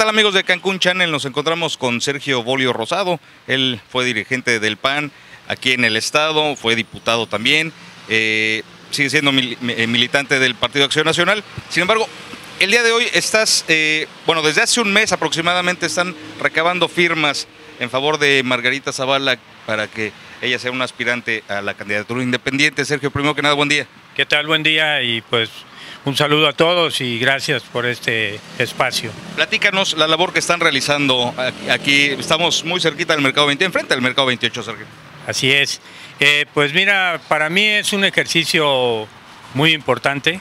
tal, amigos de Cancún Channel? Nos encontramos con Sergio Bolio Rosado. Él fue dirigente del PAN aquí en el estado, fue diputado también, sigue siendo militante del Partido Acción Nacional. Sin embargo, el día de hoy estás, desde hace un mes aproximadamente están recabando firmas en favor de Margarita Zavala para que ella sea una aspirante a la candidatura independiente. Sergio, primero que nada, buen día. ¿Qué tal? Buen día y pues un saludo a todos y gracias por este espacio. Platícanos la labor que están realizando aquí. Estamos muy cerquita del Mercado 20, enfrente del Mercado 28, Sergio. Así es. Pues mira, para mí es un ejercicio muy importante.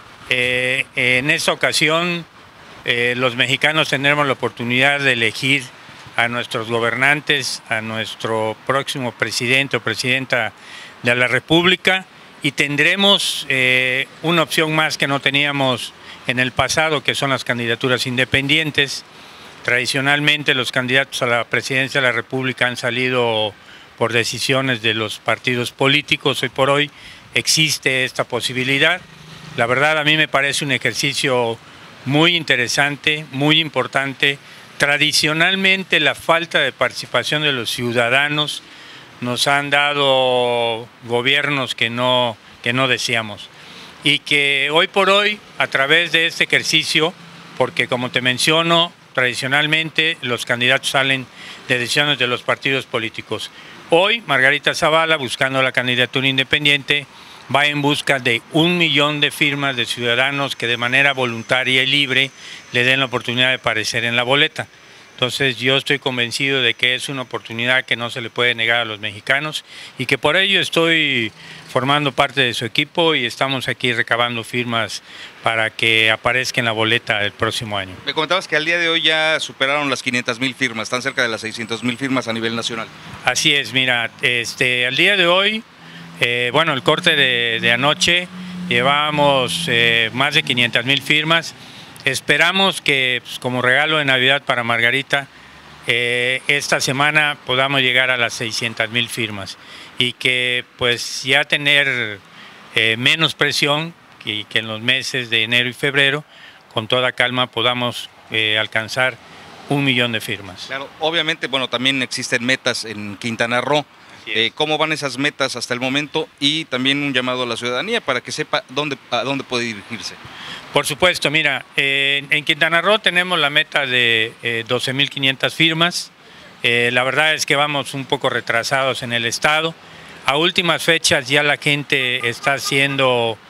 En esta ocasión, los mexicanos tendremos la oportunidad de elegir a nuestros gobernantes, a nuestro próximo presidente o presidenta de la República, y tendremos una opción más que no teníamos en el pasado, que son las candidaturas independientes. Tradicionalmente los candidatos a la presidencia de la República han salido por decisiones de los partidos políticos. Hoy por hoy existe esta posibilidad. La verdad, a mí me parece un ejercicio muy interesante, muy importante. Tradicionalmente la falta de participación de los ciudadanos nos han dado gobiernos que no deseamos, y que hoy por hoy, a través de este ejercicio, porque como te menciono, tradicionalmente los candidatos salen de decisiones de los partidos políticos. Hoy Margarita Zavala, buscando la candidatura independiente, va en busca de 1 millón de firmas de ciudadanos que de manera voluntaria y libre le den la oportunidad de aparecer en la boleta. Entonces yo estoy convencido de que es una oportunidad que no se le puede negar a los mexicanos, y que por ello estoy formando parte de su equipo y estamos aquí recabando firmas para que aparezca en la boleta el próximo año. Me comentabas que al día de hoy ya superaron las 500,000 firmas, están cerca de las 600,000 firmas a nivel nacional. Así es, mira, al día de hoy, el corte de anoche, llevamos más de 500,000 firmas. Esperamos que, pues, como regalo de Navidad para Margarita, esta semana podamos llegar a las 600,000 firmas, y que pues ya tener menos presión que en los meses de enero y febrero, con toda calma podamos alcanzar 1 millón de firmas. Claro, obviamente, también existen metas en Quintana Roo. ¿Cómo van esas metas hasta el momento? Y también un llamado a la ciudadanía para que sepa a dónde puede dirigirse. Por supuesto, mira, en Quintana Roo tenemos la meta de 12,500 firmas. La verdad es que vamos un poco retrasados en el estado. A últimas fechas ya la gente está siendo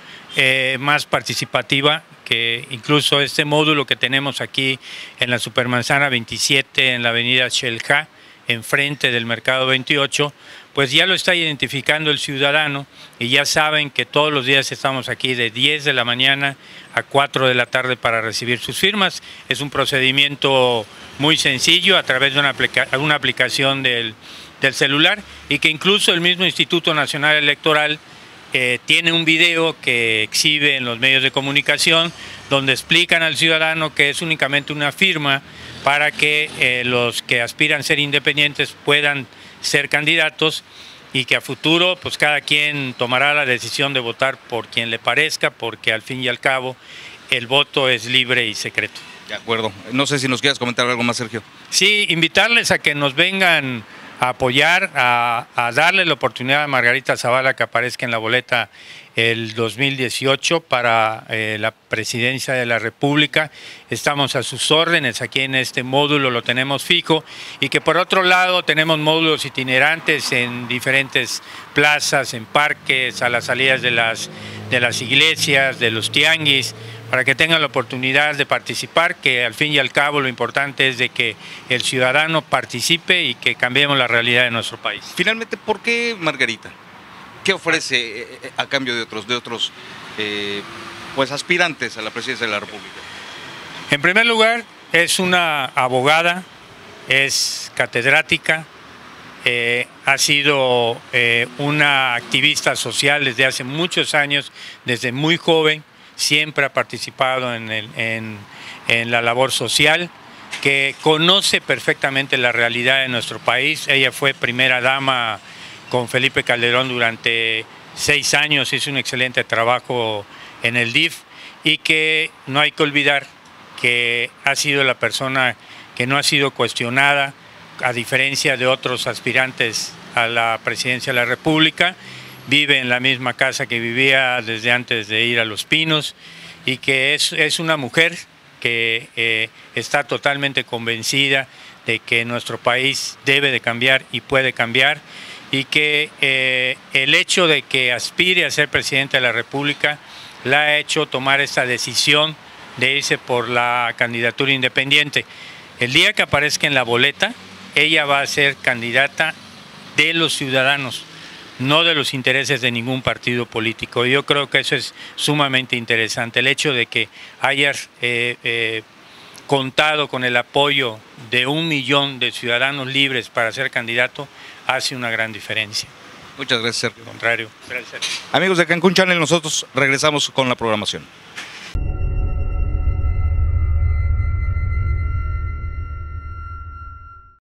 más participativa, que incluso este módulo que tenemos aquí en la Supermanzana 27, en la avenida Xel-Há, enfrente del Mercado 28, pues ya lo está identificando el ciudadano, y ya saben que todos los días estamos aquí de 10 de la mañana a 4 de la tarde para recibir sus firmas. Es un procedimiento muy sencillo a través de una aplicación del celular, y que incluso el mismo Instituto Nacional Electoral tiene un video que exhibe en los medios de comunicación, donde explican al ciudadano que es únicamente una firma para que los que aspiran a ser independientes puedan ser candidatos, y que a futuro pues cada quien tomará la decisión de votar por quien le parezca, porque al fin y al cabo el voto es libre y secreto. De acuerdo. No sé si nos quieras comentar algo más, Sergio. Sí, invitarles a que nos vengan a apoyar, a darle la oportunidad a Margarita Zavala que aparezca en la boleta el 2018 para la presidencia de la República. Estamos a sus órdenes, aquí en este módulo lo tenemos fijo, y que por otro lado tenemos módulos itinerantes en diferentes plazas, en parques, a las salidas de las iglesias, de los tianguis, para que tengan la oportunidad de participar, que al fin y al cabo lo importante es de que el ciudadano participe y que cambiemos la realidad de nuestro país. Finalmente, ¿por qué Margarita? ¿Qué ofrece a cambio de otros aspirantes a la presidencia de la República? En primer lugar, es una abogada, es catedrática, ha sido una activista social desde hace muchos años, desde muy joven. Siempre ha participado en la labor social, que conoce perfectamente la realidad de nuestro país. Ella fue primera dama con Felipe Calderón durante 6 años, hizo un excelente trabajo en el DIF, y que no hay que olvidar que ha sido la persona que no ha sido cuestionada, a diferencia de otros aspirantes a la presidencia de la República. Vive en la misma casa que vivía desde antes de ir a Los Pinos, y que es una mujer que está totalmente convencida de que nuestro país debe de cambiar y puede cambiar, y que el hecho de que aspire a ser presidente de la República la ha hecho tomar esta decisión de irse por la candidatura independiente. El día que aparezca en la boleta, ella va a ser candidata de los ciudadanos, no de los intereses de ningún partido político. Yo creo que eso es sumamente interesante. El hecho de que haya contado con el apoyo de 1 millón de ciudadanos libres para ser candidato hace una gran diferencia. Muchas gracias, Sergio. Al contrario, gracias. Amigos de Cancún Channel, nosotros regresamos con la programación.